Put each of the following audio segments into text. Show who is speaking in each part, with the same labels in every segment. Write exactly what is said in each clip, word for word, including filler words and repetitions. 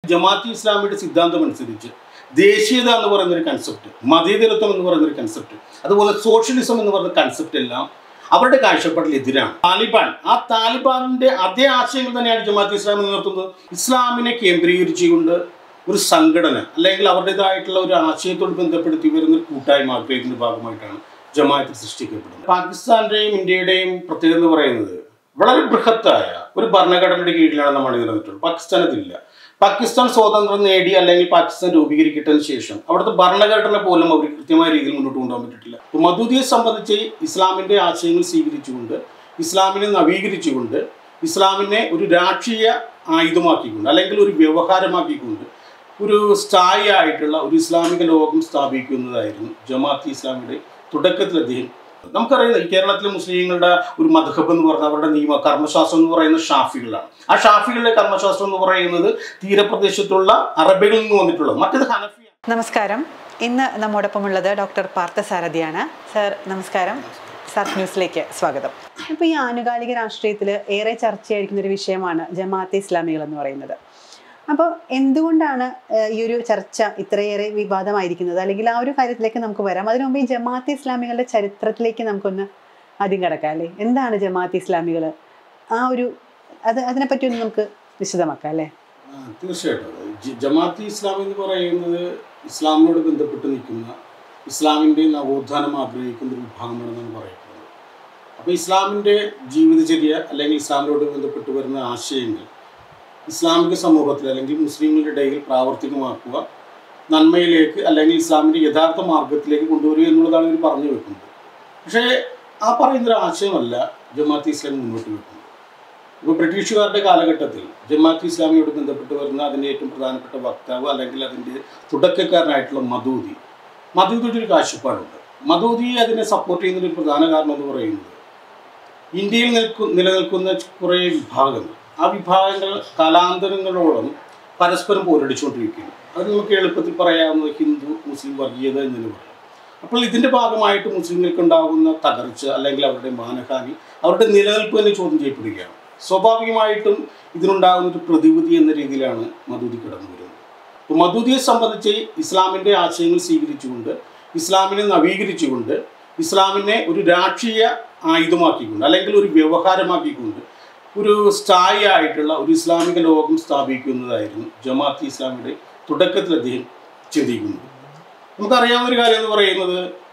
Speaker 1: ജമാഅത്തെ ഇസ്ലാമിയുടെ സിദ്ധാന്തം അനുസരിച്ച് ദേശീയത എന്ന് പറയുന്ന ഒരു കൺസെപ്റ്റ്, മതേതരത്വം എന്ന് പറയുന്ന ഒരു കൺസെപ്റ്റ്, അതുപോലെ സോഷ്യലിസം എന്ന് പറയുന്ന കൺസെപ്റ്റ് എല്ലാം അവരുടെ കാഴ്ചപ്പാടിൽ എതിരാണ്. താലിബാൻ, ആ താലിബാനിന്റെ അതേ ആശയങ്ങൾ തന്നെയാണ് ജമാഅത്തെ ഇസ്ലാമി നിലനിർത്തുന്നത്. ഇസ്ലാമിനെ കേന്ദ്രീകരിച്ചുകൊണ്ട് ഒരു സംഘടന അല്ലെങ്കിൽ അവരുടേതായിട്ടുള്ള ഒരു ആശയത്തോട് ബന്ധപ്പെടുത്തി വരുന്ന ഒരു കൂട്ടായ്മ ആഗ്രഹിക്കുന്ന ഭാഗമായിട്ടാണ് ജമാഅത്ത് സൃഷ്ടിക്കപ്പെടുന്നത്. പാകിസ്ഥാന്റെയും ഇന്ത്യയുടെയും പ്രത്യേകത എന്ന് പറയുന്നത് വളരെ ബൃഹത്തായ ഒരു ഭരണഘടനയുടെ കീഴിലാണ് നമ്മൾ നിലനിർത്തുന്നത്. പാകിസ്ഥാൻ അതില്ല. പാകിസ്ഥാൻ സ്വാതന്ത്ര്യം നേടി അല്ലെങ്കിൽ പാകിസ്ഥാൻ രൂപീകരിക്കട്ടതിന് ശേഷം അവിടുത്തെ ഭരണഘടന പോലും അവർ കൃത്യമായ രീതിയിൽ മുന്നോട്ട് കൊണ്ടുപോകാൻ പറ്റിയിട്ടില്ല. അപ്പോൾ മദൂദിയെ സംബന്ധിച്ച് ഇസ്ലാമിൻ്റെ ആശയങ്ങൾ സ്വീകരിച്ചുകൊണ്ട്, ഇസ്ലാമിനെ നവീകരിച്ചുകൊണ്ട്, ഇസ്ലാമിനെ ഒരു രാഷ്ട്രീയ ആയുധമാക്കിക്കൊണ്ട് അല്ലെങ്കിൽ ഒരു വ്യവഹാരമാക്കിക്കൊണ്ട് ഒരു സ്ഥായി ആയിട്ടുള്ള ഒരു ഇസ്ലാമിക ലോകം സ്ഥാപിക്കുന്നതായിരുന്നു ജമാഅത്തെ ഇസ്ലാമിയുടെ തുടക്കത്തിൽ അദ്ദേഹം. നമുക്കറിയാം, കേരളത്തിലെ മുസ്ലിങ്ങളുടെ ഒരു മദ്ഹബ് എന്ന് പറഞ്ഞാൽ അവരുടെ നിയമ കർമ്മശാസ്ത്രം എന്ന് പറയുന്ന ഷാഫികളാണ്. ആ ഷാഫികളുടെ കർമ്മശാസ്ത്രം എന്ന് പറയുന്നത് തീരപ്രദേശത്തുള്ള അറബികളിൽ നിന്ന് വന്നിട്ടുള്ളത്, മറ്റേത് ഹനഫിയാണ്.
Speaker 2: നമസ്കാരം. ഇന്ന് നമ്മോടൊപ്പമുള്ളത് ഡോക്ടർ പാർത്ഥസാരഥിയാണ്. സർ നമസ്കാരം. സാത്ത് ന്യൂസിലേക്ക് സ്വാഗതം. ഇപ്പോൾ ഈ ആനുകാലിക രാഷ്ട്രീയത്തിൽ ഏറെ ചർച്ചയായിരിക്കുന്ന ഒരു വിഷയമാണ് ജമാഅത്തെ ഇസ്ലാമികൾ എന്ന് പറയുന്നത്. അപ്പോൾ എന്തുകൊണ്ടാണ് ഈ ഒരു ചർച്ച ഇത്രയേറെ വിവാദമായിരിക്കുന്നത്, അല്ലെങ്കിൽ ആ ഒരു കാര്യത്തിലേക്ക് നമുക്ക് വരാം. അതിനു മുമ്പ് ഈ ജമാഅത്തെ ഇസ്ലാമികളുടെ ചരിത്രത്തിലേക്ക് നമുക്കൊന്ന് ആദ്യം കിടക്കാം അല്ലേ? എന്താണ് ജമാഅത്തെ ഇസ്ലാമികൾ? ആ ഒരു അത് അതിനെപ്പറ്റി ഒന്ന് നമുക്ക് വിശദമാക്കാം അല്ലേ?
Speaker 1: തീർച്ചയായിട്ടും. ജമാഅത്തെ ഇസ്ലാമി എന്ന് പറയുന്നത് ഇസ്ലാമിനോട് ബന്ധപ്പെട്ട് നിൽക്കുന്ന, ഇസ്ലാമിൻ്റെ നവോത്ഥാനം ആഗ്രഹിക്കുന്ന ഒരു വിഭാഗമാണെന്നാണ് പറയപ്പെടുന്നത്. അപ്പോൾ ഇസ്ലാമിൻ്റെ ജീവിതചര്യ അല്ലെങ്കിൽ ഇസ്ലാമിനോട് ബന്ധപ്പെട്ട് വരുന്ന ആശയങ്ങൾ ഇസ്ലാമിക സമൂഹത്തിൽ അല്ലെങ്കിൽ മുസ്ലിങ്ങളുടെ ഇടയിൽ പ്രാവർത്തികമാക്കുക, നന്മയിലേക്ക് അല്ലെങ്കിൽ ഇസ്ലാമിൻ്റെ യഥാർത്ഥ മാർഗത്തിലേക്ക് കൊണ്ടുവരിക എന്നുള്ളതാണ് ഇവർ പറഞ്ഞു വെക്കുന്നത്. പക്ഷേ ആ പറയുന്നൊരു ആശയമല്ല ജമാഅത്തെ ഇസ്ലാമി മുന്നോട്ട് വെക്കുന്നത്. ഇപ്പോൾ ബ്രിട്ടീഷുകാരുടെ കാലഘട്ടത്തിൽ ജമാഅത്തെ ഇസ്ലാമിയോട് ബന്ധപ്പെട്ട് വരുന്ന അതിൻ്റെ ഏറ്റവും പ്രധാനപ്പെട്ട വക്താവ് അല്ലെങ്കിൽ അതിൻ്റെ തുടക്കക്കാരനായിട്ടുള്ള മദൂദി മദൂദിയുടെ ഒരു കാഴ്ചപ്പാടുണ്ട്. മദൂദിയെ അതിനെ സപ്പോർട്ട് ചെയ്യുന്നൊരു പ്രധാന കാരണം എന്ന് പറയുന്നത് ഇന്ത്യയിൽ നിൽക്കു നിലനിൽക്കുന്ന കുറേ വിഭാഗങ്ങൾ, ആ വിഭാഗങ്ങൾ കാലാന്തരങ്ങളോളം പരസ്പരം പോരടിച്ചുകൊണ്ടിരിക്കുകയാണ്. അത് നമുക്ക് എളുപ്പത്തിൽ പറയാവുന്നത് ഹിന്ദു മുസ്ലിം വർഗീയത എന്ന് തന്നെ പറയാം. അപ്പോൾ ഇതിൻ്റെ ഭാഗമായിട്ട് മുസ്ലിങ്ങൾക്കുണ്ടാകുന്ന തകർച്ച അല്ലെങ്കിൽ അവരുടെ മാനഹാനി, അവരുടെ നിലനിൽപ്പ് തന്നെ ചോദ്യം ചെയ്യപ്പെടുകയാണ്. സ്വാഭാവികമായിട്ടും ഇതിനുണ്ടാകുന്ന ഒരു പ്രതിവിധി എന്ന രീതിയിലാണ് മദൂദി കടന്നു വരുന്നത്. അപ്പോൾ മദൂദിയെ സംബന്ധിച്ച് ഇസ്ലാമിൻ്റെ ആശയങ്ങൾ സ്വീകരിച്ചുകൊണ്ട്, ഇസ്ലാമിനെ നവീകരിച്ചുകൊണ്ട്, ഇസ്ലാമിനെ ഒരു രാഷ്ട്രീയ ആയുധമാക്കിക്കൊണ്ട് അല്ലെങ്കിൽ ഒരു വ്യവഹാരമാക്കിക്കൊണ്ട് ഒരു സ്ഥായി ആയിട്ടുള്ള ഒരു ഇസ്ലാമിക ലോകം സ്ഥാപിക്കുന്നതായിരുന്നു ജമാഅത്തെ ഇസ്ലാമിയുടെ തുടക്കത്തിൽ അദ്ദേഹം ചിന്തിക്കുന്നത്. നമുക്കറിയാവുന്ന ഒരു കാര്യം എന്ന് പറയുന്നത്,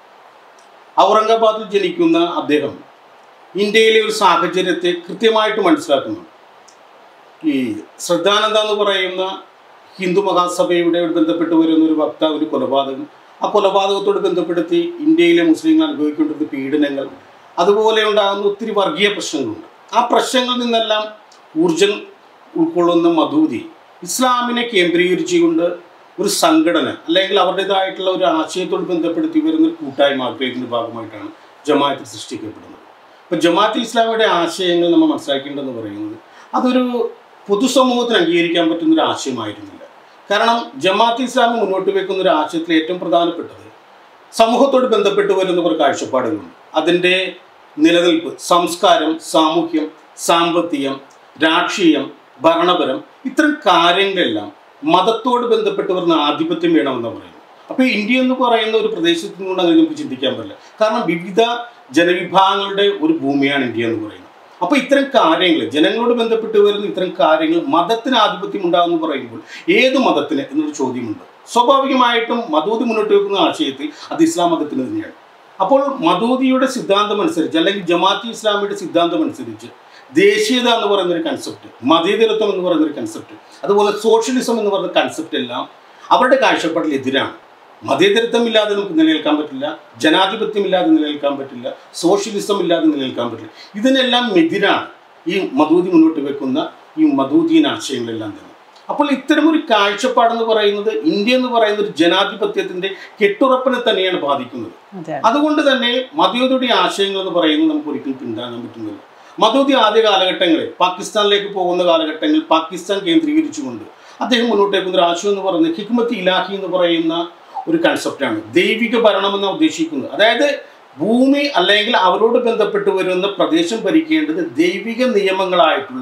Speaker 1: ഔറംഗാബാദിൽ ജനിക്കുന്ന അദ്ദേഹം ഇന്ത്യയിലെ ഒരു സാഹചര്യത്തെ കൃത്യമായിട്ട് മനസ്സിലാക്കുന്നു. ഈ ശ്രദ്ധാനന്ദ എന്ന് പറയുന്ന ഹിന്ദു മഹാസഭയുടെ ബന്ധപ്പെട്ട് വരുന്ന ഒരു വക്താവ്, ഒരു കൊലപാതകം, ആ കൊലപാതകത്തോട് ബന്ധപ്പെടുത്തി ഇന്ത്യയിലെ മുസ്ലിങ്ങൾ അനുഭവിക്കേണ്ടുന്ന പീഡനങ്ങൾ, അതുപോലെ ഉണ്ടാകുന്ന ഒത്തിരി വർഗീയ പ്രശ്നങ്ങളുണ്ട്. ആ പ്രശ്നങ്ങളിൽ നിന്നെല്ലാം ഊർജം ഉൾക്കൊള്ളുന്ന മദൂദി ഇസ്ലാമിനെ കേന്ദ്രീകരിച്ചുകൊണ്ട് ഒരു സംഘടന അല്ലെങ്കിൽ അവരുടേതായിട്ടുള്ള ഒരു ആശയത്തോട് ബന്ധപ്പെടുത്തി വരുന്ന ഒരു കൂട്ടായ്മ ആഗ്രഹിക്കുന്ന ഭാഗമായിട്ടാണ് ജമാഅത്ത് സൃഷ്ടിക്കപ്പെടുന്നത്. അപ്പോൾ ജമാഅത്തെ ഇസ്ലാമിയുടെ ആശയങ്ങൾ നമ്മൾ മനസ്സിലാക്കേണ്ടതെന്ന് പറയുന്നത് അതൊരു പൊതുസമൂഹത്തിന് അംഗീകരിക്കാൻ പറ്റുന്നൊരു ആശയമായിരുന്നില്ല. കാരണം ജമാഅത്തെ ഇസ്ലാമി മുന്നോട്ട് വയ്ക്കുന്ന ഒരു ആശയത്തിൽ ഏറ്റവും പ്രധാനപ്പെട്ടത് സമൂഹത്തോട് ബന്ധപ്പെട്ട് വരുന്ന ഒരു കാഴ്ചപ്പാടുകളുണ്ട്. അതിൻ്റെ നിലനിൽപ്പ്, സംസ്കാരം, സാമൂഹ്യം, സാമ്പത്തികം, രാഷ്ട്രീയം, ഭരണപരം, ഇത്തരം കാര്യങ്ങളെല്ലാം മതത്തോട് ബന്ധപ്പെട്ട് വരുന്ന ആധിപത്യം വേണമെന്ന് പറയുന്നു. അപ്പോൾ ഇന്ത്യ എന്ന് പറയുന്ന ഒരു പ്രദേശത്തു നിന്നുകൊണ്ട് അങ്ങനെ നമുക്ക് ചിന്തിക്കാൻ പറ്റില്ല. കാരണം വിവിധ ജനവിഭാഗങ്ങളുടെ ഒരു ഭൂമിയാണ് ഇന്ത്യ എന്ന് പറയുന്നത്. അപ്പോൾ ഇത്തരം കാര്യങ്ങൾ, ജനങ്ങളോട് ബന്ധപ്പെട്ട് വരുന്ന ഇത്തരം കാര്യങ്ങൾ മതത്തിന് ആധിപത്യം ഉണ്ടാകുമെന്ന് പറയുമ്പോൾ ഏത് മതത്തിന് എന്നൊരു ചോദ്യമുണ്ട്. സ്വാഭാവികമായിട്ടും മദൂദി മുന്നോട്ട് വെക്കുന്ന ആശയത്തിൽ അത് ഇസ്ലാം മതത്തിന് തന്നെയാണ്. അപ്പോൾ മദൂദിയുടെ സിദ്ധാന്തം അനുസരിച്ച് അല്ലെങ്കിൽ ജമാഅത്തെ ഇസ്ലാമിയുടെ സിദ്ധാന്തം അനുസരിച്ച് ദേശീയത എന്ന് പറയുന്നൊരു കൺസെപ്റ്റ്, മതേതരത്വം എന്ന് പറയുന്നൊരു കൺസെപ്റ്റ്, അതുപോലെ സോഷ്യലിസം എന്ന് പറയുന്ന കൺസെപ്റ്റ് എല്ലാം അവരുടെ കാഴ്ചപ്പാടിൽ എതിരാണ്. മതേതരത്വം ഇല്ലാതെ നമുക്ക് നിലനിൽക്കാൻ പറ്റില്ല, ജനാധിപത്യം ഇല്ലാതെ നിലനിൽക്കാൻ പറ്റില്ല, സോഷ്യലിസം ഇല്ലാതെ നിലനിൽക്കാൻ പറ്റില്ല. ഇതിനെല്ലാം എതിരാണ് ഈ മദൂദി മുന്നോട്ട് വെക്കുന്ന ഈ മദൂദിയൻ ആശയങ്ങളെല്ലാം തന്നെ. അപ്പോൾ ഇത്തരമൊരു കാഴ്ചപ്പാടെന്ന് പറയുന്നത് ഇന്ത്യ എന്ന് പറയുന്ന ഒരു ജനാധിപത്യത്തിന്റെ കെട്ടുറപ്പിനെ തന്നെയാണ് ബാധിക്കുന്നത്. അതുകൊണ്ട് തന്നെ മദൂദിയുടെ ആശയങ്ങൾ എന്ന് പറയുന്നത് നമുക്ക് ഒരിക്കലും പിന്താങ്ങാൻ പറ്റുന്നില്ല. മദൂദി ആദ്യ കാലഘട്ടങ്ങളിൽ പാകിസ്ഥാനിലേക്ക് പോകുന്ന കാലഘട്ടങ്ങളിൽ പാകിസ്ഥാൻ കേന്ദ്രീകരിച്ചുകൊണ്ട് അദ്ദേഹം മുന്നോട്ട് വെക്കുന്ന ഒരു ആശയം എന്ന് പറയുന്നത് ഹിക്മത്ത് ഇലാഹി എന്ന് പറയുന്ന ഒരു കൺസെപ്റ്റാണ്. ദൈവിക ഭരണം എന്ന് ഉദ്ദേശിക്കുന്നത്, അതായത് ഭൂമി അല്ലെങ്കിൽ അവരോട് ബന്ധപ്പെട്ട് വരുന്ന പ്രദേശം ഭരിക്കേണ്ടത് ദൈവിക നിയമങ്ങളായിട്ടുള്ള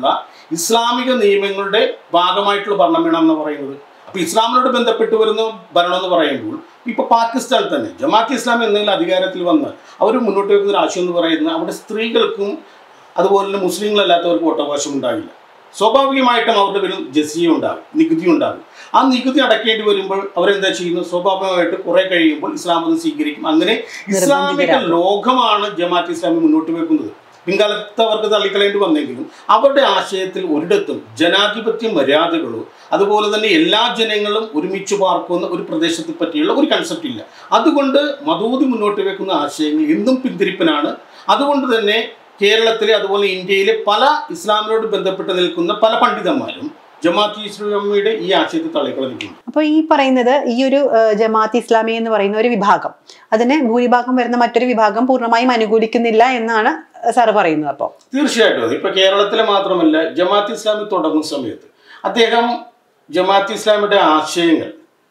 Speaker 1: ഇസ്ലാമിക നിയമങ്ങളുടെ ഭാഗമായിട്ടുള്ള ഭരണം വേണമെന്ന് പറയുന്നത്. അപ്പോൾ ഇസ്ലാമിനോട് ബന്ധപ്പെട്ട് വരുന്ന ഭരണം എന്ന് പറയുമ്പോൾ ഇപ്പോൾ പാകിസ്ഥാനിൽ തന്നെ ജമാഅത്ത് ഇസ്ലാമി എന്തെങ്കിലും അധികാരത്തിൽ വന്ന് അവർ മുന്നോട്ട് വെക്കുന്ന ഒരു ആശയം എന്ന് പറയുന്നത് അവിടെ സ്ത്രീകൾക്കും അതുപോലെ തന്നെ മുസ്ലിങ്ങളല്ലാത്തവർക്ക് വോട്ടവകാശം ഉണ്ടാകില്ല. സ്വാഭാവികമായിട്ടും അവരുടെ പേരിൽ ജസിയ ഉണ്ടാകും, നികുതി ഉണ്ടാകും. ആ നികുതി അടക്കേണ്ടി വരുമ്പോൾ അവരെന്താ ചെയ്യുന്നത്? സ്വാഭാവികമായിട്ട് കുറെ കഴിയുമ്പോൾ ഇസ്ലാം മതം സ്വീകരിക്കും. അങ്ങനെ ഇസ്ലാമിക ലോകമാണ് ജമാഅത്ത് ഇസ്ലാമി മുന്നോട്ട് വെക്കുന്നത്. പിൻകാലത്ത് അവർക്ക് തള്ളിക്കളയേണ്ടി വന്നെങ്കിലും അവരുടെ ആശയത്തിൽ ഒരിടത്തും ജനാധിപത്യ മര്യാദകളോ അതുപോലെ തന്നെ എല്ലാ ജനങ്ങളും ഒരുമിച്ച് പാർക്കുന്ന ഒരു പ്രദേശത്തെ പറ്റിയുള്ള ഒരു കൺസെപ്റ്റ് ഇല്ല. അതുകൊണ്ട് മദൂദി മുന്നോട്ട് വെക്കുന്ന ആശയങ്ങൾ എന്നും പിന്തിരിപ്പനാണ്. അതുകൊണ്ട് തന്നെ കേരളത്തിലെ അതുപോലെ ഇന്ത്യയിലെ പല ഇസ്ലാമിനോട് ബന്ധപ്പെട്ട് നിൽക്കുന്ന പല പണ്ഡിതന്മാരും ജമാഅത്ത് ഇസ്ലാമിയുടെ ഈ ആശയത്തെ തള്ളിക്കളഞ്ഞിട്ടുണ്ട്.
Speaker 2: അപ്പോൾ ഈ പറയുന്നത് ഈ ഒരു ജമാഅത്ത് ഇസ്ലാമി എന്ന് പറയുന്ന ഒരു വിഭാഗം അതിനെ ഭൂരിഭാഗം വരുന്ന മറ്റൊരു വിഭാഗം പൂർണ്ണമായും അനുകൂലിക്കുന്നില്ല എന്നാണ് സാറ് പറയുന്നത്. അപ്പോൾ
Speaker 1: തീർച്ചയായിട്ടും ഇപ്പൊ കേരളത്തിലെ മാത്രമല്ല ജമാഅത്ത് ഇസ്ലാമി തുടങ്ങുന്ന സമയത്ത് അദ്ദേഹം ജമാഅത്ത് ഇസ്ലാമിയുടെ ആശയങ്ങൾ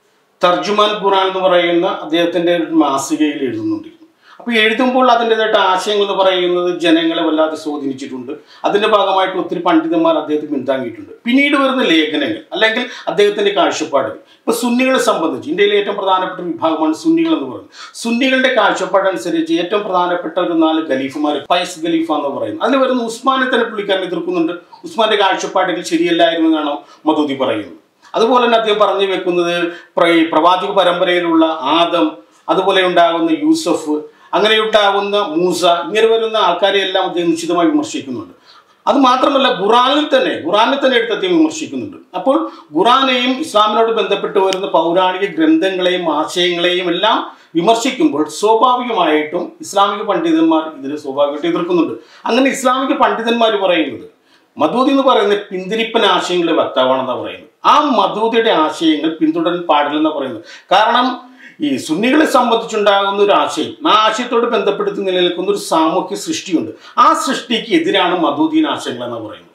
Speaker 1: തർജുമാൻ ഖുർആൻ എന്ന് പറയുന്ന അദ്ദേഹത്തിന്റെ ഒരു മാസികയിൽ എഴുതുന്നുണ്ട്. അപ്പോൾ എഴുതുമ്പോൾ അതിൻ്റെതായിട്ട് ആശയങ്ങൾ എന്ന് പറയുന്നത് ജനങ്ങളെ വല്ലാതെ സ്വാധീനിച്ചിട്ടുണ്ട്. അതിൻ്റെ ഭാഗമായിട്ട് ഒത്തിരി പണ്ഡിതന്മാർ അദ്ദേഹത്തെ പിന്താങ്ങിയിട്ടുണ്ട്. പിന്നീട് വരുന്ന ലേഖനങ്ങൾ അല്ലെങ്കിൽ അദ്ദേഹത്തിൻ്റെ കാഴ്ചപ്പാടുകൾ ഇപ്പോൾ സുന്നികളെ സംബന്ധിച്ച് ഇന്ത്യയിലെ ഏറ്റവും പ്രധാനപ്പെട്ട വിഭാഗമാണ് സുന്നികൾ എന്ന് പറയുന്നത്. സുന്നികളുടെ കാഴ്ചപ്പാടനുസരിച്ച് ഏറ്റവും പ്രധാനപ്പെട്ട ഒരു നാല് ഖലീഫുമാർ, ഫൈസ് ഖലീഫ എന്ന് പറയുന്നത്, അതിൽ വരുന്ന ഉസ്മാനെ തന്നെ പുള്ളിക്കാരൻ എതിർക്കുന്നുണ്ട്. ഉസ്മാന്റെ കാഴ്ചപ്പാടുകൾ ശരിയല്ലായിരുന്നു എന്നാണ് മദൂദി പറയുന്നത്. അതുപോലെ തന്നെ അദ്ദേഹം പറഞ്ഞു വെക്കുന്നത് പ്രവാചക പരമ്പരയിലുള്ള ആദം, അതുപോലെ ഉണ്ടാകുന്ന യൂസഫ്, അങ്ങനെ ഉണ്ടാകുന്ന മൂസ, ഇങ്ങനെ വരുന്ന ആൾക്കാരെയെല്ലാം അദ്ദേഹം നിശ്ചിതമായി വിമർശിക്കുന്നുണ്ട്. അത് മാത്രമല്ല ഖുറാനിൽ തന്നെ ഖുറാനിൽ തന്നെ എടുത്ത് അദ്ദേഹം വിമർശിക്കുന്നുണ്ട്. അപ്പോൾ ഖുറാനെയും ഇസ്ലാമിനോട് ബന്ധപ്പെട്ട് വരുന്ന പൗരാണിക ഗ്രന്ഥങ്ങളെയും ആശയങ്ങളെയും എല്ലാം വിമർശിക്കുമ്പോൾ സ്വാഭാവികമായിട്ടും ഇസ്ലാമിക പണ്ഡിതന്മാർ ഇതിനെ സ്വാഭാവികമായിട്ട് എതിർക്കുന്നുണ്ട്. അങ്ങനെ ഇസ്ലാമിക പണ്ഡിതന്മാർ പറയുന്നത് മദൂദി എന്ന് പറയുന്നത് പിന്തിരിപ്പൻ ആശയങ്ങളുടെ വക്താവാണെന്നാണ് പറയുന്നത്. ആ മദൂദിയുടെ ആശയങ്ങൾ പിന്തുടരാൻ പാടില്ലെന്നാണ് പറയുന്നത്. കാരണം ഈ സുന്നികളെ സംബന്ധിച്ചുണ്ടാകുന്ന ഒരു ആശയം, ആ ആശയത്തോട് ബന്ധപ്പെടുത്തി നിലനിൽക്കുന്ന ഒരു സാമൂഹ്യ സൃഷ്ടിയുണ്ട്. ആ സൃഷ്ടിക്ക് എതിരാണ് മദൂദീൻ ആശയങ്ങൾ എന്ന് പറയുന്നത്.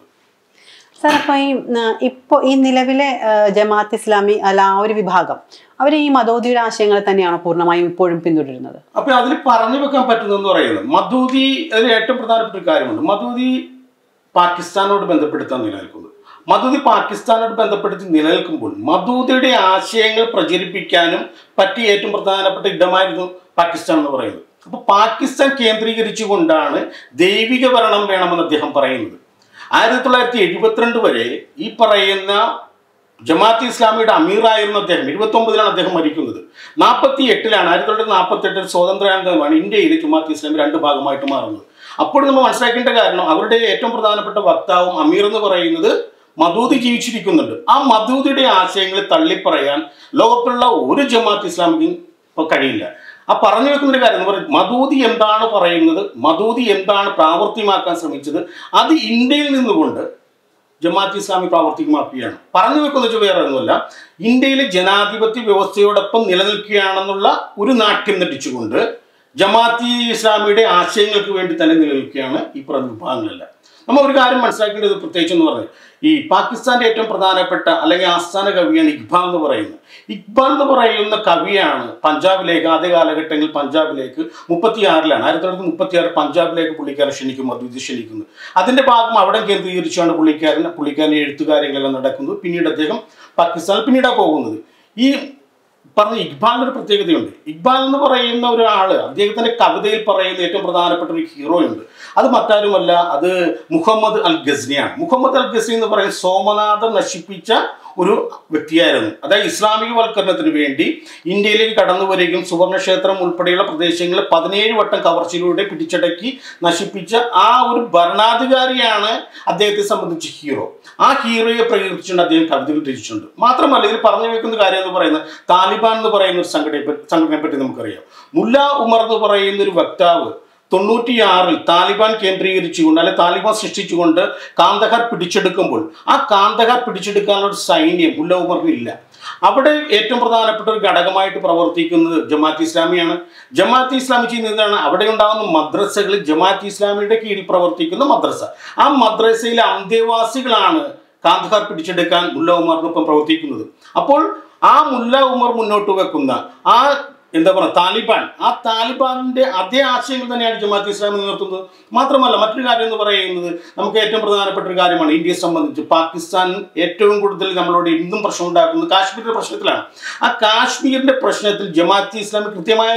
Speaker 2: സാർ, അപ്പോൾ ഈ ഇപ്പോൾ ഈ നിലവിലെ ജമാഅത്ത് ഇസ്ലാമി അല്ല ആ ഒരു വിഭാഗം അവർ ഈ മദൂദിയുടെ ആശയങ്ങൾ തന്നെയാണോ പൂർണ്ണമായും ഇപ്പോഴും പിന്തുടരുന്നത്?
Speaker 1: അപ്പോൾ അതിൽ പറഞ്ഞു വെക്കാൻ പറ്റുന്നതെന്ന് പറയുന്നത് മദൂദി അതിൽ ഏറ്റവും പ്രധാനപ്പെട്ട ഒരു കാര്യമുണ്ട്. മദൂദി പാകിസ്ഥാനോട് ബന്ധപ്പെടുത്താൻ നിലനിൽക്കുന്നത്. മദൂദി പാകിസ്ഥാനോട് ബന്ധപ്പെടുത്തി നിലനിൽക്കുമ്പോൾ മദൂദിയുടെ ആശയങ്ങൾ പ്രചരിപ്പിക്കാനും പറ്റിയ ഏറ്റവും പ്രധാനപ്പെട്ട ഇടമായിരുന്നു പാകിസ്ഥാൻ എന്ന് പറയുന്നത്. അപ്പോൾ പാകിസ്ഥാൻ കേന്ദ്രീകരിച്ചുകൊണ്ടാണ് ദൈവിക ഭരണം വേണമെന്ന് അദ്ദേഹം പറയുന്നത്. ആയിരത്തി തൊള്ളായിരത്തി എഴുപത്തിരണ്ട് വരെ ഈ പറയുന്ന ജമാഅത്ത് ഇസ്ലാമിയുടെ അമീറായിരുന്നു അദ്ദേഹം. എഴുപത്തി ഒമ്പതിലാണ് അദ്ദേഹം മരിക്കുന്നത്. നാൽപ്പത്തി എട്ടിലാണ് ആയിരത്തി തൊള്ളായിരത്തി നാൽപ്പത്തി എട്ടിൽ സ്വാതന്ത്ര്യാനന്തരമാണ് ഇന്ത്യയിൽ ജമാഅത്ത് ഇസ്ലാമി രണ്ട് ഭാഗമായിട്ട് മാറുന്നത്. അപ്പോൾ നമ്മൾ മനസ്സിലാക്കേണ്ട കാരണം അവരുടെ ഏറ്റവും പ്രധാനപ്പെട്ട വക്താവും അമീർ എന്ന് പറയുന്നത് മദൂദി ജീവിച്ചിരിക്കുന്നുണ്ട്. ആ മദൂദിയുടെ ആശയങ്ങളെ തള്ളിപ്പറയാൻ ലോകത്തിലുള്ള ഒരു ജമാഅത്ത് ഇസ്ലാമിക്കും ഇപ്പോൾ കഴിയില്ല. ആ പറഞ്ഞു വെക്കുന്ന ഒരു കാര്യം എന്ന് പറയുന്നത് മദൂദി എന്താണ് പറയുന്നത്, മദൂദി എന്താണ് പ്രാവർത്തികമാക്കാൻ ശ്രമിച്ചത്, അത് ഇന്ത്യയിൽ നിന്നുകൊണ്ട് ജമാഅത്ത് ഇസ്ലാമി പ്രാവർത്തികമാക്കുകയാണ്. പറഞ്ഞു വെക്കുന്ന വെച്ചാൽ വേറെ ഒന്നുമല്ല, ഇന്ത്യയിലെ ജനാധിപത്യ വ്യവസ്ഥയോടൊപ്പം നിലനിൽക്കുകയാണെന്നുള്ള ഒരു നാട്യം നടിച്ചുകൊണ്ട് ജമാഅത്ത് ഇസ്ലാമിയുടെ ആശയങ്ങൾക്ക് വേണ്ടി തന്നെ നിലനിൽക്കുകയാണ് ഈ പറഞ്ഞ വിഭാഗങ്ങളെല്ലാം. നമ്മൾ ഒരു കാര്യം മനസ്സിലാക്കേണ്ടത് പ്രത്യേകിച്ച് എന്ന് പറഞ്ഞാൽ ഈ പാകിസ്ഥാന്റെ ഏറ്റവും പ്രധാനപ്പെട്ട അല്ലെങ്കിൽ ആസ്ഥാന കവിയാണ് ഇഖ്ബാൽ എന്ന് പറയുന്നത്. ഇഖ്ബാൽ എന്ന് പറയുന്ന കവിയാണ് പഞ്ചാബിലേക്ക് ആദ്യ കാലഘട്ടങ്ങളിൽ പഞ്ചാബിലേക്ക് മുപ്പത്തി ആറിലാണ് ആയിരത്തി തൊള്ളായിരത്തി മുപ്പത്തി ആറ് പഞ്ചാബിലേക്ക് പുള്ളിക്കാരൻ ക്ഷണിക്കും, മദൂദി ക്ഷണിക്കുന്നത്. അതിന്റെ ഭാഗം അവിടെ കേന്ദ്രീകരിച്ചാണ് പുള്ളിക്കാരൻ പുള്ളിക്കാരൻ്റെ എഴുത്തുകാര്യങ്ങളെല്ലാം നടക്കുന്നത്. പിന്നീട് അദ്ദേഹം പാകിസ്ഥാനിൽ പിന്നീടാണ് പോകുന്നത്. ഈ പറഞ്ഞ ഇഖ്ബാലിൻ്റെ ഒരു പ്രത്യേകതയുണ്ട്. ഇഖ്ബാൽ എന്ന് പറയുന്ന ഒരാൾ അദ്ദേഹത്തിൻ്റെ കവിതയിൽ പറയുന്ന ഏറ്റവും പ്രധാനപ്പെട്ട ഒരു ഹീറോ ഉണ്ട്. അത് മറ്റാരുമല്ല, അത് മുഹമ്മദ് അൽ ഗസ്നിയാണ്. മുഹമ്മദ് അൽ ഗസ്നി എന്ന് പറയുന്ന സോമനാഥം നശിപ്പിച്ച ഒരു വ്യക്തിയായിരുന്നു. അതായത് ഇസ്ലാമിക വൽക്കരണത്തിന് വേണ്ടി ഇന്ത്യയിലേക്ക് കടന്നു വരികയും സുവർണക്ഷേത്രം ഉൾപ്പെടെയുള്ള പ്രദേശങ്ങൾ പതിനേഴ് വട്ടം കവർച്ചയിലൂടെ പിടിച്ചടക്കി നശിപ്പിച്ച ആ ഒരു ഭരണാധികാരിയാണ് അദ്ദേഹത്തെ സംബന്ധിച്ച് ഹീറോ. ആ ഹീറോയെ പ്രകീർത്തിച്ചുകൊണ്ട് അദ്ദേഹം കവിതകൾ രചിച്ചിട്ടുണ്ട്. മാത്രമല്ല ഇതിൽ പറഞ്ഞു വെക്കുന്ന കാര്യം എന്ന് പറയുന്നത് താലിബാൻ എന്ന് പറയുന്ന ഒരു സംഘടനയെ സംഘടനയെ പറ്റി നമുക്കറിയാം. മുല്ല ഉമർ എന്ന് പറയുന്ന ഒരു വക്താവ് തൊണ്ണൂറ്റിയാറിൽ താലിബാൻ കേന്ദ്രീകരിച്ചുകൊണ്ട് അല്ലെ താലിബാൻ സൃഷ്ടിച്ചുകൊണ്ട് കാന്തഹാർ പിടിച്ചെടുക്കുമ്പോൾ ആ കാന്തഹാർ പിടിച്ചെടുക്കാനുള്ള ഒരു സൈന്യം മുല്ല ഉമറിനില്ല. അവിടെ ഏറ്റവും പ്രധാനപ്പെട്ട ഒരു ഘടകമായിട്ട് പ്രവർത്തിക്കുന്നത് ജമാഅത്ത് ഇസ്ലാമിയാണ്. ജമാഅത്ത് ഇസ്ലാമി ചെയ്യുന്നതാണ് അവിടെ ഉണ്ടാകുന്ന മദ്രസകളിൽ ജമാഅത്ത് ഇസ്ലാമിയുടെ കീഴിൽ പ്രവർത്തിക്കുന്ന മദ്രസ. ആ മദ്രസയിലെ അന്തേവാസികളാണ് കാന്തഹാർ പിടിച്ചെടുക്കാൻ മുല്ല ഉമറിനൊപ്പം പ്രവർത്തിക്കുന്നത്. അപ്പോൾ ആ മുല്ല ഉമർ മുന്നോട്ട് വെക്കുന്ന ആ എന്താ പറയുക താലിബാൻ, ആ താലിബാനിൻ്റെ അതേ ആശയങ്ങൾ തന്നെയാണ് ജമാഅത്തെ ഇസ്ലാമി നിലനിർത്തുന്നത്. മാത്രമല്ല മറ്റൊരു കാര്യം എന്ന് പറയുന്നത് നമുക്ക് ഏറ്റവും പ്രധാനപ്പെട്ട ഒരു കാര്യമാണ്. ഇന്ത്യയെ സംബന്ധിച്ച് പാകിസ്ഥാൻ ഏറ്റവും കൂടുതൽ നമ്മളോട് ഇന്നും പ്രശ്നം ഉണ്ടാക്കുന്നത് കാശ്മീരിൻ്റെ പ്രശ്നത്തിലാണ്. ആ കാശ്മീരിൻ്റെ പ്രശ്നത്തിൽ ജമാഅത്തെ ഇസ്ലാമി കൃത്യമായ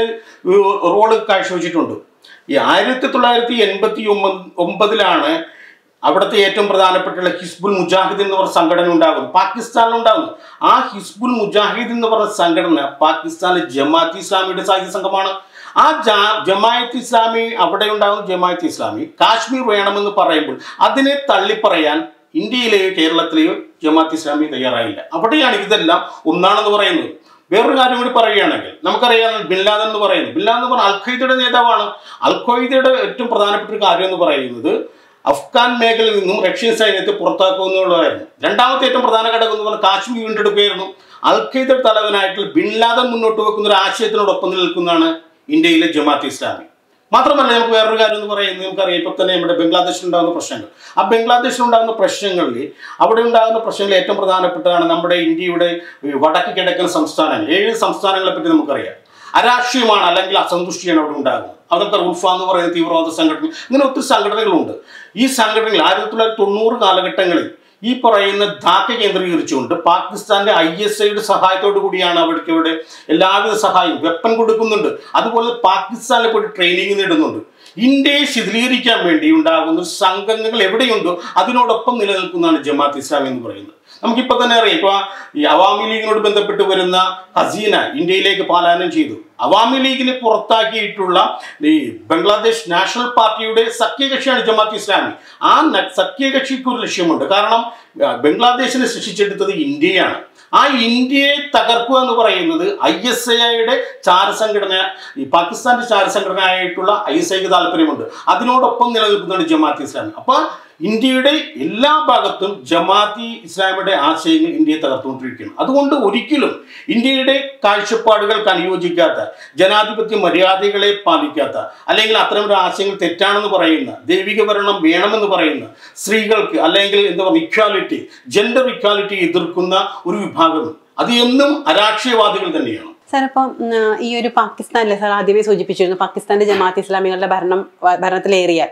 Speaker 1: റോള് കാഴ്ചവെച്ചിട്ടുണ്ട്. ഈ ആയിരത്തി തൊള്ളായിരത്തി എൺപത്തി ഒമ്പത് ഒമ്പതിലാണ് അവിടുത്തെ ഏറ്റവും പ്രധാനപ്പെട്ടുള്ള ഹിസ്ബുൽ മുജാഹിദ് എന്ന് പറഞ്ഞ സംഘടന ഉണ്ടാകുന്നു, പാകിസ്ഥാനിലുണ്ടാകുന്നു. ആ ഹിസ്ബുൽ മുജാഹിദ് എന്ന് പറഞ്ഞ സംഘടന പാകിസ്ഥാനിലെ ജമാഅത്തെ ഇസ്ലാമിയുടെ സായുധ സംഘമാണ്. ആ ജാ ജമാഅത്തെ ഇസ്ലാമി അവിടെ ഉണ്ടാകുന്ന ജമാഅത്തെ ഇസ്ലാമി കാശ്മീർ വേണമെന്ന് പറയുമ്പോൾ അതിനെ തള്ളിപ്പറയാൻ ഇന്ത്യയിലെയോ കേരളത്തിലെയോ ജമാഅത്തെ ഇസ്ലാമി തയ്യാറായില്ല. അവിടെയാണ് ഇതെല്ലാം ഒന്നാണെന്ന് പറയുന്നത്. വേറൊരു കാര്യം കൂടി പറയുകയാണെങ്കിൽ നമുക്കറിയാം ബിൻ ലാദൻ എന്ന് പറയുന്നത്, ബിൻ ലാദൻ എന്ന് പറഞ്ഞാൽ അൽ ഖ്വയ്ദയുടെ നേതാവാണ്. അൽ ഖ്വയ്ദയുടെ ഏറ്റവും പ്രധാനപ്പെട്ട ഒരു കാര്യം എന്ന് പറയുന്നത് അഫ്ഗാൻ മേഖലയിൽ നിന്നും റഷ്യൻ സൈന്യത്തെ പുറത്താക്കുമെന്നുള്ളതായിരുന്നു. രണ്ടാമത്തെ ഏറ്റവും പ്രധാന ഘടകം എന്ന് പറഞ്ഞാൽ കാശ്മീർ വീണ്ടെടുക്കുകയായിരുന്നു. അൽ ഖ്വയ്ദ തലവനായിട്ടുള്ള ബിൻ ലാദൻ മുന്നോട്ട് വെക്കുന്ന ഒരു ആശയത്തിനോടൊപ്പം നിൽക്കുന്നതാണ് ഇന്ത്യയിലെ ജമാഅത്തെ ഇസ്ലാമി. മാത്രമല്ല നമുക്ക് വേറൊരു കാര്യം എന്ന് പറയുന്നത് നമുക്കറിയാം ഇപ്പോൾ തന്നെ നമ്മുടെ ബംഗ്ലാദേശിൽ ഉണ്ടാകുന്ന പ്രശ്നങ്ങൾ. ആ ബംഗ്ലാദേശിൽ ഉണ്ടാകുന്ന പ്രശ്നങ്ങളിൽ അവിടെ ഉണ്ടാകുന്ന പ്രശ്നങ്ങളിൽ ഏറ്റവും പ്രധാനപ്പെട്ടതാണ് നമ്മുടെ ഇന്ത്യയുടെ വടക്ക് കിഴക്കൻ സംസ്ഥാനങ്ങൾ, ഏഴ് സംസ്ഥാനങ്ങളെ പറ്റി നമുക്കറിയാം. അരാഷ്ട്രീയമാണ് അല്ലെങ്കിൽ അസന്തുഷ്ടിയാണ് അവിടെ ഉണ്ടാകുന്നത്. അതൊക്കെ ഉൾഫ എന്ന് പറയുന്ന തീവ്രവാദ സംഘടന, ഇങ്ങനെ ഒത്തിരി സംഘടനകളുണ്ട്. ഈ സംഘടനകൾ ആയിരത്തി തൊള്ളായിരത്തി തൊണ്ണൂറ് കാലഘട്ടങ്ങളിൽ ഈ പറയുന്ന ധാക്ക കേന്ദ്രീകരിച്ചുകൊണ്ട് പാകിസ്ഥാന്റെ ഐ എസ് ഐയുടെ സഹായത്തോടു കൂടിയാണ് അവർക്ക് ഇവിടെ എല്ലാവിധ സഹായവും വെപ്പൺ കൊടുക്കുന്നുണ്ട്. അതുപോലെ പാകിസ്ഥാനിൽ പോയി ട്രെയിനിങ് നേടുന്നുണ്ട്. ഇന്ത്യയെ ശിഥിലീകരിക്കാൻ വേണ്ടി ഉണ്ടാകുന്ന സംഘങ്ങൾ എവിടെയുണ്ടോ അതിനോടൊപ്പം നിലനിൽക്കുന്നതാണ് ജമാഅത്തെ ഇസ്ലാമി എന്ന് പറയുന്നത്. നമുക്കിപ്പോൾ തന്നെ അറിയാം, ഇപ്പോൾ ഈ അവാമി ലീഗിനോട് ബന്ധപ്പെട്ട് വരുന്ന ഹസീന ഇന്ത്യയിലേക്ക് പലായനം ചെയ്തു. അവാമി ലീഗിനെ പുറത്താക്കിയിട്ടുള്ള ഈ ബംഗ്ലാദേശ് നാഷണൽ പാർട്ടിയുടെ സഖ്യകക്ഷിയാണ് ജമാഅത്തെ ഇസ്ലാമി. ആ സഖ്യകക്ഷിക്ക് ഒരു ലക്ഷ്യമുണ്ട്. കാരണം ബംഗ്ലാദേശിനെ സൃഷ്ടിച്ചെടുത്തത് ഇന്ത്യയാണ്. ആ ഇന്ത്യയെ തകർക്കുക എന്ന് പറയുന്നത് ഐ എസ് ഐയുടെ ചാരസംഘടന, ഈ പാകിസ്ഥാന്റെ ചാരസംഘടനയായിട്ടുള്ള ഐ എസ് ഐക്ക് താല്പര്യമുണ്ട്. അതിനോടൊപ്പം നിലനിൽക്കുന്നതാണ് ജമാഅത്തെ ഇസ്ലാമി. അപ്പോൾ ഇന്ത്യയുടെ എല്ലാ ഭാഗത്തും ജമാഅത്തെ ഇസ്ലാമിയുടെ ആശയങ്ങൾ ഇന്ത്യയെ തകർത്തുകൊണ്ടിരിക്കുകയാണ്. അതുകൊണ്ട് ഒരിക്കലും ഇന്ത്യയുടെ കാഴ്ചപ്പാടുകൾക്ക് അനുയോജിക്കാത്ത, ജനാധിപത്യ മര്യാദകളെ പാലിക്കാത്ത, അല്ലെങ്കിൽ അത്തരമൊരു ആശയങ്ങൾ തെറ്റാണെന്ന് പറയുന്ന, ദൈവിക ഭരണം വേണമെന്ന് പറയുന്ന, സ്ത്രീകൾക്ക് അല്ലെങ്കിൽ എന്താ പറയുക ഇക്വാലിറ്റി, ജെൻഡർ ഇക്വാലിറ്റി എതിർക്കുന്ന ഒരു വിഭാഗം അത് എന്നും അരാഷ്ട്രീയവാദികൾ തന്നെയാണ്.
Speaker 2: സാർ, ഇപ്പം ഈ ഒരു പാകിസ്ഥാനിലെ സാർ ആദ്യമേ സൂചിപ്പിച്ചിരുന്നു, പാകിസ്ഥാന്റെ ജമാഅത്തെ ഇസ്ലാമികളുടെ ഭരണം ഭരണത്തിലേറിയാൽ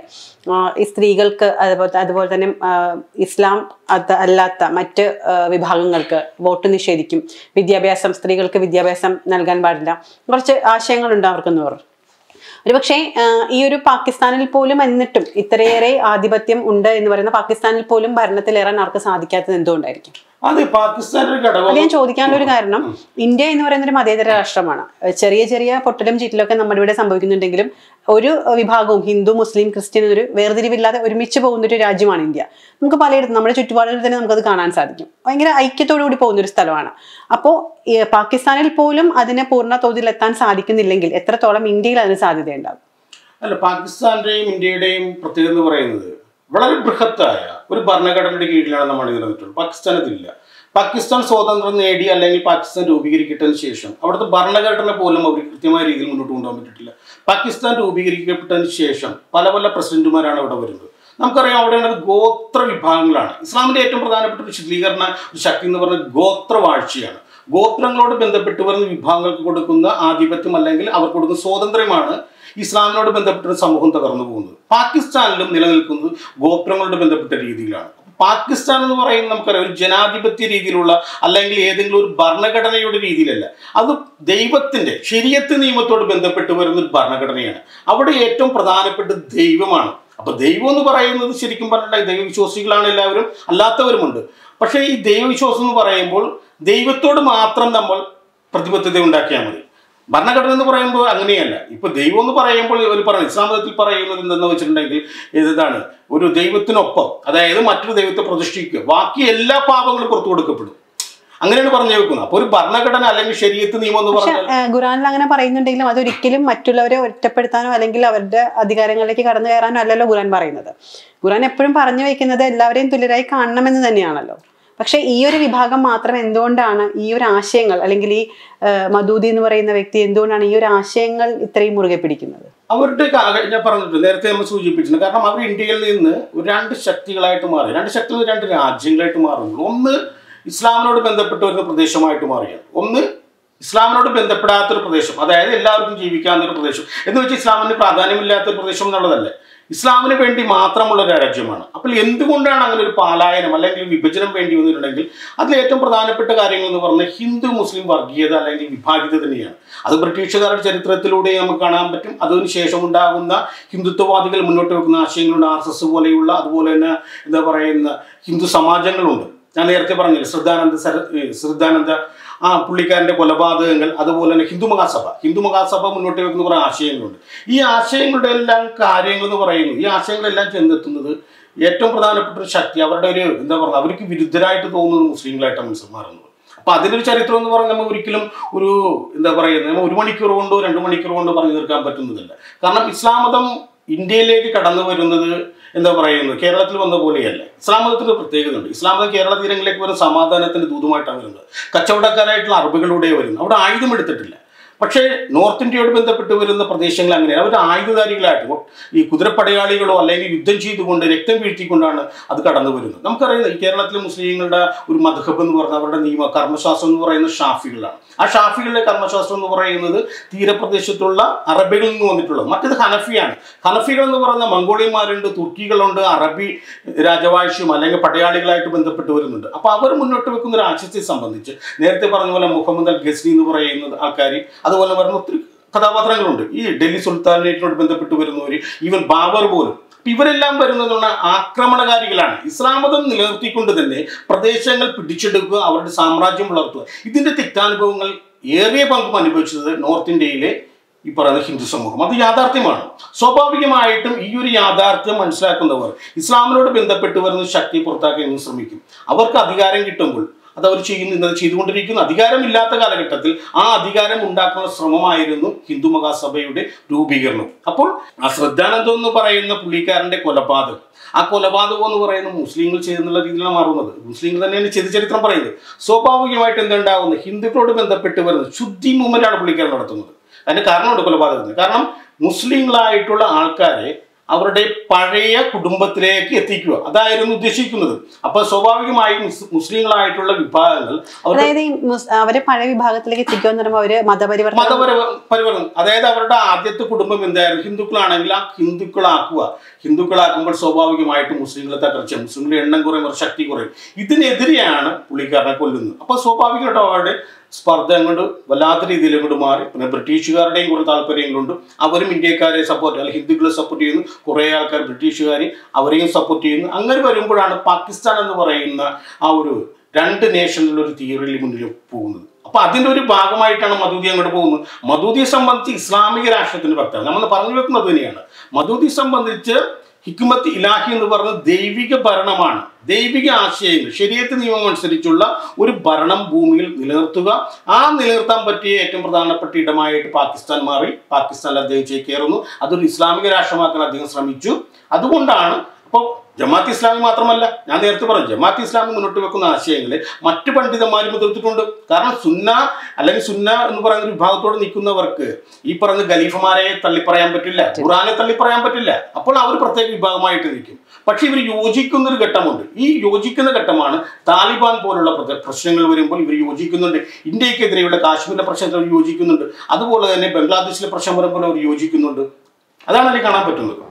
Speaker 2: ഈ സ്ത്രീകൾക്ക് അതുപോലെ അതുപോലെ തന്നെ ഇസ്ലാം അത് അല്ലാത്ത മറ്റ് വിഭാഗങ്ങൾക്ക് വോട്ട് നിഷേധിക്കും, വിദ്യാഭ്യാസം സ്ത്രീകൾക്ക് വിദ്യാഭ്യാസം നൽകാൻ പാടില്ല, കുറച്ച് ആശയങ്ങളുണ്ട് അവർക്കെന്ന് പറഞ്ഞു. ഒരുപക്ഷെ ഈ ഒരു പാകിസ്ഥാനിൽ പോലും എന്നിട്ടും ഇത്രയേറെ ആധിപത്യം ഉണ്ട് എന്ന് പറയുന്ന പാകിസ്ഥാനിൽ പോലും ഭരണത്തിലേറാൻ അവർക്ക് സാധിക്കാത്തത് എന്തുകൊണ്ടായിരിക്കും?
Speaker 1: അത് പാകിസ്ഥാനിൽ ഘടകം
Speaker 2: ഞാൻ ചോദിക്കാനുള്ള ഒരു കാരണം, ഇന്ത്യ എന്ന് പറയുന്ന ഒരു മതേതര രാഷ്ട്രമാണ്. ചെറിയ ചെറിയ പൊട്ടലും ചീറ്റലൊക്കെ നമ്മുടെ ഇവിടെ സംഭവിക്കുന്നുണ്ടെങ്കിലും ഒരു വിഭാഗവും ഹിന്ദു മുസ്ലിം ക്രിസ്ത്യൻ ഒരു വേർതിരിവില്ലാതെ ഒരുമിച്ച് പോകുന്ന ഒരു രാജ്യമാണ് ഇന്ത്യ. നമുക്ക് പലയിടത്തും നമ്മുടെ ചുറ്റുപാടുകളിൽ തന്നെ നമുക്കത് കാണാൻ സാധിക്കും. ഭയങ്കര ഐക്യത്തോടു കൂടി പോകുന്ന ഒരു സ്ഥലമാണ്. അപ്പോൾ പാകിസ്ഥാനിൽ പോലും അതിനെ പൂർണ്ണ തോതിൽ എത്താൻ സാധിക്കുന്നില്ലെങ്കിൽ എത്രത്തോളം ഇന്ത്യയിൽ അതിന് സാധ്യതയുണ്ടാകും?
Speaker 1: അല്ല, പാകിസ്ഥാന്റെയും ഇന്ത്യയുടെയും പ്രത്യേകത എന്ന് പറയുന്നത് വളരെ ബൃഹത്തായ ഒരു ഭരണഘടനയുടെ കീഴിലാണ് നമ്മൾ നിലനിന്നിട്ടുള്ളത്. പാകിസ്ഥാനത്തില്ല. പാകിസ്ഥാൻ സ്വാതന്ത്ര്യം നേടി അല്ലെങ്കിൽ പാകിസ്ഥാൻ രൂപീകരിക്കപ്പെട്ടതിന് ശേഷം അവിടുത്തെ ഭരണഘടന പോലും അവർ കൃത്യമായ രീതിയിൽ മുന്നോട്ട് കൊണ്ടുപോകാൻ പറ്റിയിട്ടില്ല. പാകിസ്ഥാൻ രൂപീകരിക്കപ്പെട്ടതിന് ശേഷം പല പല പ്രസിഡന്റുമാരാണ് അവിടെ വരുന്നത്. നമുക്കറിയാം അവിടെയുള്ളത് ഗോത്ര വിഭാഗങ്ങളാണ്. ഇസ്ലാമിൻ്റെ ഏറ്റവും പ്രധാനപ്പെട്ട ഒരു ശിഥിലീകരണ ശക്തി എന്ന് പറഞ്ഞാൽ ഗോത്രവാഴ്ചയാണ്. ഗോത്രങ്ങളോട് ബന്ധപ്പെട്ട് വരുന്ന വിഭാഗങ്ങൾക്ക് കൊടുക്കുന്ന ആധിപത്യം അല്ലെങ്കിൽ അവർക്ക് കൊടുക്കുന്ന സ്വാതന്ത്ര്യമാണ് ഇസ്ലാമിനോട് ബന്ധപ്പെട്ട സമൂഹം തകർന്നു പോകുന്നത്. പാകിസ്ഥാനിലും നിലനിൽക്കുന്നത് ഗോത്രങ്ങളോട് ബന്ധപ്പെട്ട രീതിയിലാണ്. പാകിസ്ഥാൻ എന്ന് പറയുന്നത് നമുക്കറിയാം ഒരു ജനാധിപത്യ രീതിയിലുള്ള അല്ലെങ്കിൽ ഏതെങ്കിലും ഒരു ഭരണഘടനയുടെ രീതിയിലല്ല, അത് ദൈവത്തിൻ്റെ ശരീഅത്ത് നിയമത്തോട് ബന്ധപ്പെട്ട് വരുന്ന ഒരു ഭരണഘടനയാണ്. അവിടെ ഏറ്റവും പ്രധാനപ്പെട്ട ദൈവമാണ്. അപ്പോൾ ദൈവം എന്ന് പറയുന്നത് ശരിക്കും പറഞ്ഞാൽ ദൈവവിശ്വാസികളാണ് എല്ലാവരും, അല്ലാത്തവരുമുണ്ട്. പക്ഷേ ഈ ദൈവവിശ്വാസം എന്ന് പറയുമ്പോൾ ദൈവത്തോട് മാത്രം നമ്മൾ പ്രതിബദ്ധത ഉണ്ടാക്കിയാൽ മതി. ഭരണഘടന എന്ന് പറയുമ്പോൾ അങ്ങനെയല്ല. ഇപ്പൊ ദൈവം എന്ന് പറയുമ്പോൾ ഒരു പറഞ്ഞു ഇസ്ലാം മതത്തിൽ പറയുന്നത് എന്തെന്ന് വെച്ചിട്ടുണ്ടെങ്കിൽ ഇതാണ് ഒരു ദൈവത്തിനൊപ്പം, അതായത് മറ്റൊരു ദൈവത്തെ പ്രതിഷ്ഠിക്കുക, ബാക്കി എല്ലാ പാപങ്ങളും പുറത്തു കൊടുക്കപ്പെടും, അങ്ങനെയാണ് പറഞ്ഞു വെക്കുന്നത്. അപ്പൊ ഒരു ഭരണഘടന അല്ലെങ്കിൽ ശരീഅത്ത് നിയമം എന്ന് പറഞ്ഞാൽ
Speaker 2: ഖുറാനിൽ അങ്ങനെ പറയുന്നുണ്ടെങ്കിലും അതൊരിക്കലും മറ്റുള്ളവരെ ഒറ്റപ്പെടുത്താനോ അല്ലെങ്കിൽ അവരുടെ അധികാരങ്ങളിലേക്ക് കടന്നു കയറാനോ അല്ലല്ലോ ഖുറാൻ പറയുന്നത്. ഖുറാൻ എപ്പോഴും പറഞ്ഞു വെക്കുന്നത് എല്ലാവരെയും തുല്യരായി കാണണമെന്ന് തന്നെയാണല്ലോ. പക്ഷെ ഈ ഒരു വിഭാഗം മാത്രം എന്തുകൊണ്ടാണ് ഈ ഒരു ആശയങ്ങൾ അല്ലെങ്കിൽ ഈ മദൂദി എന്ന് പറയുന്ന വ്യക്തി എന്തുകൊണ്ടാണ് ഈ ഒരു ആശയങ്ങൾ ഇത്രയും മുറുകെ പിടിക്കുന്നത്?
Speaker 1: അവരുടെ ഞാൻ പറഞ്ഞിട്ടുണ്ട്, നേരത്തെ നമ്മൾ സൂചിപ്പിച്ചിട്ടുണ്ട്. കാരണം അവർ ഇന്ത്യയിൽ നിന്ന് രണ്ട് ശക്തികളായിട്ട് മാറി, രണ്ട് ശക്തികൾ രണ്ട് രാജ്യങ്ങളായിട്ട് മാറുന്നു. ഒന്ന് ഇസ്ലാമിനോട് ബന്ധപ്പെട്ട് വരുന്ന പ്രദേശമായിട്ട് മാറിയാണ്, ഒന്ന് ഇസ്ലാമിനോട് ബന്ധപ്പെടാത്തൊരു പ്രദേശം, അതായത് എല്ലാവർക്കും ജീവിക്കാവുന്ന ഒരു പ്രദേശം എന്ന് വെച്ചാൽ ഇസ്ലാമിന് പ്രാധാന്യമില്ലാത്തൊരു പ്രദേശം എന്നുള്ളതല്ലേ, ഇസ്ലാമിന് വേണ്ടി മാത്രമുള്ള ഒരു രാജ്യമാണ്. അപ്പോൾ എന്തുകൊണ്ടാണ് അങ്ങനെ ഒരു പലായനം അല്ലെങ്കിൽ വിഭജനം വേണ്ടി വന്നിട്ടുണ്ടെങ്കിൽ അതിൽ ഏറ്റവും പ്രധാനപ്പെട്ട കാര്യങ്ങൾ എന്ന് പറഞ്ഞാൽ ഹിന്ദു മുസ്ലിം വർഗീയത അല്ലെങ്കിൽ വിഭാഗീയത തന്നെയാണ്. അത് ബ്രിട്ടീഷുകാരുടെ ചരിത്രത്തിലൂടെ നമുക്ക് കാണാൻ പറ്റും. അതിന് ശേഷം ഉണ്ടാകുന്ന ഹിന്ദുത്വവാദികൾ മുന്നോട്ട് വെക്കുന്ന ആശയങ്ങളുണ്ട്, ആർ എസ് എസ് പോലെയുള്ള, അതുപോലെ തന്നെ എന്താ പറയുന്ന ഹിന്ദു സമാജങ്ങളുണ്ട്. ഞാൻ നേരത്തെ പറഞ്ഞില്ല ശ്രദ്ധാനന്ദ സര ശ്രദ്ധാനന്ദ ആ പുള്ളിക്കാരൻ്റെ കൊലപാതകങ്ങൾ, അതുപോലെ തന്നെ ഹിന്ദു മഹാസഭ ഹിന്ദു മഹാസഭ മുന്നോട്ട് വെക്കുന്ന കുറേ ആശയങ്ങളുണ്ട്. ഈ ആശയങ്ങളുടെ എല്ലാം കാര്യങ്ങൾ എന്ന് പറയുന്നു, ഈ ആശയങ്ങളെല്ലാം ചെന്നെത്തുന്നത് ഏറ്റവും പ്രധാനപ്പെട്ട ഒരു ശക്തി അവരുടെ ഒരു എന്താ പറയുക അവർക്ക് വിരുദ്ധരായിട്ട് തോന്നുന്നത് മുസ്ലിങ്ങളായിട്ടാണ് മാറുന്നത്. അപ്പോൾ അതിനൊരു ചരിത്രം എന്ന് പറഞ്ഞാൽ നമുക്ക് ഒരിക്കലും ഒരു എന്താ പറയുന്നത് നമ്മൾ ഒരു മണിക്കൂർ കൊണ്ടോ രണ്ട് മണിക്കൂർ കൊണ്ടോ പറഞ്ഞു തീർക്കാൻ പറ്റുന്നതല്ല. കാരണം ഇസ്ലാം മതം ഇന്ത്യയിലേക്ക് കടന്നു വരുന്നത് എന്താ പറയുന്നത് കേരളത്തിൽ വന്ന പോലെയല്ല. ഇസ്ലാം മതത്തിന് പ്രത്യേകത ഉണ്ട്. ഇസ്ലാം മതം കേരള തീരങ്ങളിലേക്ക് വരുന്ന സമാധാനത്തിന്റെ ദൂതുമായിട്ടാണ് വരുന്നത്. കച്ചവടക്കാരായിട്ടുള്ള അറബികളുടെ വരുന്നത്, അവിടെ ആയുധം എടുത്തിട്ടില്ല. പക്ഷേ നോർത്ത് ഇന്ത്യയോട് ബന്ധപ്പെട്ട് വരുന്ന പ്രദേശങ്ങൾ അങ്ങനെയാണ്, അവർ ആയുധധാരികളായിട്ട് ഈ കുതിരപ്പടയാളികളോ അല്ലെങ്കിൽ യുദ്ധം ചെയ്തുകൊണ്ട് രക്തം വീഴ്ത്തിക്കൊണ്ടാണ് അത് കടന്നു വരുന്നത്. നമുക്കറിയാം ഈ കേരളത്തിലെ മുസ്ലിങ്ങളുടെ ഒരു മദ്ഹബ് എന്ന് പറഞ്ഞാൽ അവരുടെ നിയമ കർമ്മശാസ്ത്രം എന്ന് പറയുന്നത് ഷാഫികളാണ്. ആ ഷാഫികളുടെ കർമ്മശാസ്ത്രം എന്ന് പറയുന്നത് തീരപ്രദേശത്തുള്ള അറബികളിൽ നിന്ന് വന്നിട്ടുള്ളത്. മറ്റേത് ഹനഫിയാണ്. ഹനഫികൾ എന്ന് പറയുന്ന മംഗോളിയന്മാരുണ്ട്, തുർക്കികളുണ്ട്, അറബി രാജവാഴ്ചയും അല്ലെങ്കിൽ പടയാളികളായിട്ട് ബന്ധപ്പെട്ട് വരുന്നുണ്ട്. അപ്പോൾ അവർ മുന്നോട്ട് വെക്കുന്ന ഒരു ആശയത്തെ സംബന്ധിച്ച് നേരത്തെ പറഞ്ഞ പോലെ മുഹമ്മദ് അൽ ഗസ്നി എന്ന് പറയുന്ന ആൾക്കാർ, അതുപോലെ വരുന്ന ഒത്തിരി കഥാപാത്രങ്ങളുണ്ട്. ഈ ഡൽഹി സുൽത്താനേറ്റിനോട് ബന്ധപ്പെട്ട് വരുന്നവർ, ഈവൻ ബാബർ പോലും. ഇവരെല്ലാം വരുന്നതുകൊണ്ട് ആക്രമണകാരികളാണ്. ഇസ്ലാം മതം നിലനിർത്തിക്കൊണ്ട് തന്നെ പ്രദേശങ്ങൾ പിടിച്ചെടുക്കുക, അവരുടെ സാമ്രാജ്യം വളർത്തുക. ഇതിന്റെ തെറ്റാനുഭവങ്ങൾ ഏറിയ പങ്കും അനുഭവിച്ചത് നോർത്ത് ഇന്ത്യയിലെ ഈ പറയുന്ന ഹിന്ദു സമൂഹം. അത് യാഥാർത്ഥ്യമാണ്. സ്വാഭാവികമായിട്ടും ഈ ഒരു യാഥാർത്ഥ്യം മനസ്സിലാക്കുന്നവർ ഇസ്ലാമിനോട് ബന്ധപ്പെട്ട് വരുന്ന ശക്തി പുറത്താക്കാൻ ശ്രമിക്കും. അവർക്ക് അധികാരം കിട്ടുമ്പോൾ അത് അവർ ചെയ്യുന്നു, ഇന്നത് ചെയ്തുകൊണ്ടിരിക്കുന്നു. അധികാരമില്ലാത്ത കാലഘട്ടത്തിൽ ആ അധികാരം ഉണ്ടാക്കുന്ന ശ്രമമായിരുന്നു ഹിന്ദു മഹാസഭയുടെ രൂപീകരണം. അപ്പോൾ ആ ശ്രദ്ധാനന്ദം എന്ന് പറയുന്ന പുള്ളിക്കാരൻ്റെ കൊലപാതകം, ആ കൊലപാതകം എന്ന് പറയുന്നത് മുസ്ലിങ്ങൾ ചെയ്യുന്നുള്ള രീതിയിലാണ് മാറുന്നത്. മുസ്ലിങ്ങൾ തന്നെയാണ് ചെയ്ത ചരിത്രം പറയുന്നത്. സ്വാഭാവികമായിട്ട് എന്തുണ്ടാകുന്നത് ഹിന്ദുക്കളോട് ബന്ധപ്പെട്ട് വരുന്നത് ശുദ്ധി മൂവ്മെന്റാണ് പുള്ളിക്കാരൻ നടത്തുന്നത്. അതിന് കാരണമുണ്ട് കൊലപാതകത്തിന്. കാരണം മുസ്ലിങ്ങളായിട്ടുള്ള ആൾക്കാരെ അവരുടെ പഴയ കുടുംബത്തിലേക്ക് എത്തിക്കുക, അതായിരുന്നു ഉദ്ദേശിക്കുന്നത്. അപ്പൊ സ്വാഭാവികമായും മുസ്ലിങ്ങളായിട്ടുള്ള വിഭാഗങ്ങൾ
Speaker 2: അവരെ പഴയ വിഭാഗത്തിലേക്ക് എത്തിക്കുക എന്ന് പറയുമ്പോൾ അവര് മതപരിവർത്തനം
Speaker 1: മതപര പരിവർത്തനം അതായത് അവരുടെ ആദ്യത്തെ കുടുംബം എന്തായിരുന്നു, ഹിന്ദുക്കളാണെങ്കിൽ ആ ഹിന്ദുക്കളാക്കുക. ഹിന്ദുക്കളാക്കുമ്പോൾ സ്വാഭാവികമായിട്ടും മുസ്ലിങ്ങളെ തകർച്ച, മുസ്ലിങ്ങളുടെ എണ്ണം കുറയും, അവരുടെ ശക്തി കുറയും. ഇതിനെതിരെയാണ് പുള്ളിക്കാരനെ കൊല്ലുന്നത്. അപ്പൊ സ്വാഭാവികമായിട്ടും അവരുടെ സ്പർദ്ധ അങ്ങോട്ട് വല്ലാത്ത രീതിയിൽ അങ്ങോട്ട് മാറി. പിന്നെ ബ്രിട്ടീഷുകാരുടെയും കുറേ താല്പര്യങ്ങളുണ്ട്. അവരും ഇന്ത്യക്കാരെ സപ്പോർട്ട് അല്ലെങ്കിൽ ഹിന്ദുക്കളെ സപ്പോർട്ട് ചെയ്യുന്നു. കുറേ ആൾക്കാർ ബ്രിട്ടീഷുകാർ അവരെയും സപ്പോർട്ട് ചെയ്യുന്നു. അങ്ങനെ വരുമ്പോഴാണ് പാകിസ്ഥാൻ എന്ന് പറയുന്ന ആ ഒരു രണ്ട് നേഷനിലൊരു തിയറിയിൽ മുന്നിൽ പോകുന്നത്. അപ്പൊ അതിൻ്റെ ഒരു ഭാഗമായിട്ടാണ് മദൂദി അങ്ങോട്ട് പോകുന്നത്. മദൂദിയെ സംബന്ധിച്ച് ഇസ്ലാമിക രാഷ്ട്രത്തിന്റെ ഭക്തർ നമ്മൾ പറഞ്ഞു വെക്കുന്നത് തന്നെയാണ്. മദൂദിയെ സംബന്ധിച്ച് ഹിക്മത്ത് ഇലാഹി എന്ന് പറയുന്നത് ദൈവിക ഭരണമാണ്. ദൈവിക ആശയങ്ങൾ ശരീഅത്ത് നിയമം അനുസരിച്ചുള്ള ഒരു ഭരണം ഭൂമിയിൽ നിലനിർത്തുക. ആ നിലനിർത്താൻ പറ്റിയ ഏറ്റവും പ്രധാനപ്പെട്ട ഇടമായിട്ട് പാകിസ്ഥാൻ മാറി. പാകിസ്ഥാനിൽ അദ്ദേഹം ചേക്കേറുന്നു. അതൊരു ഇസ്ലാമിക രാഷ്ട്രമാക്കാൻ അദ്ദേഹം ശ്രമിച്ചു. അതുകൊണ്ടാണ് അപ്പോൾ ജമാഅത്ത് ഇസ്ലാമി മാത്രമല്ല, ഞാൻ നേരത്തെ പറഞ്ഞു ജമാഅത്ത് ഇസ്ലാമി മുന്നോട്ട് വെക്കുന്ന ആശയങ്ങളെ മറ്റു പണ്ഡിതന്മാരും എതിർത്തിട്ടുണ്ട്. കാരണം സുന്ന അല്ലെങ്കിൽ സുന്ന എന്ന് പറയുന്ന ഒരു വിഭാഗത്തോട് നിൽക്കുന്നവർക്ക് ഈ പറയുന്ന ഖലീഫമാരെ തള്ളിപ്പറയാൻ പറ്റില്ല, ഖുർആനെ തള്ളിപ്പറയാൻ പറ്റില്ല. അപ്പോൾ അവർ പ്രത്യേക വിഭാഗമായിട്ട് നിൽക്കും. പക്ഷെ ഇവർ യോജിക്കുന്ന ഒരു ഘട്ടമുണ്ട്. ഈ യോജിക്കുന്ന ഘട്ടമാണ് താലിബാൻ പോലുള്ള പ്രശ്നങ്ങൾ വരുമ്പോൾ ഇവർ യോജിക്കുന്നുണ്ട്. ഇന്ത്യക്കെതിരെയുള്ള കാശ്മീരിലെ പ്രശ്നത്തിൽ അവർ യോജിക്കുന്നുണ്ട്. അതുപോലെ തന്നെ ബംഗ്ലാദേശിലെ പ്രശ്നം വരുമ്പോൾ അവർ യോജിക്കുന്നുണ്ട്. അതാണ് അതിൽ കാണാൻ പറ്റുന്നത്.